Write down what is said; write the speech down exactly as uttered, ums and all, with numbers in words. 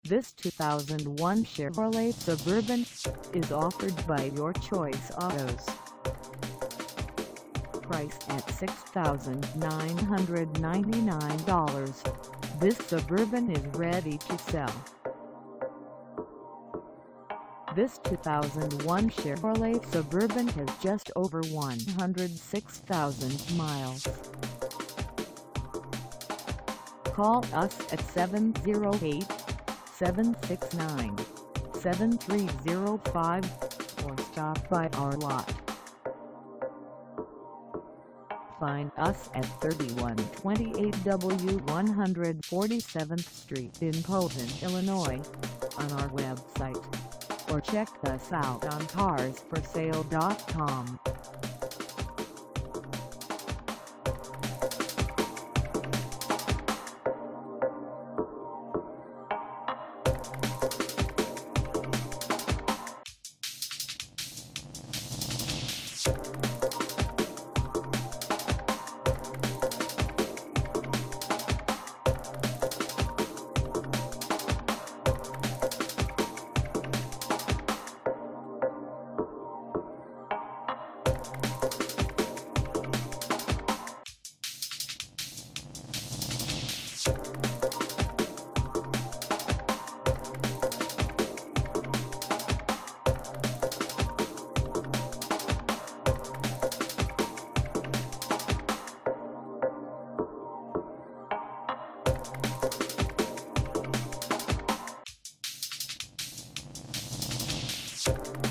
This two thousand one Chevrolet Suburban is offered by Your Choice Autos. Priced at six thousand nine hundred ninety-nine dollars, this Suburban is ready to sell. This two thousand one Chevrolet Suburban has just over one hundred six thousand miles. Call us at seven oh eight, seven six nine, seven three oh five or stop by our lot. Find us at thirty-one twenty-eight W one forty-seventh Street in Posen, Illinois, on our website, or check us out on cars for sale dot com. You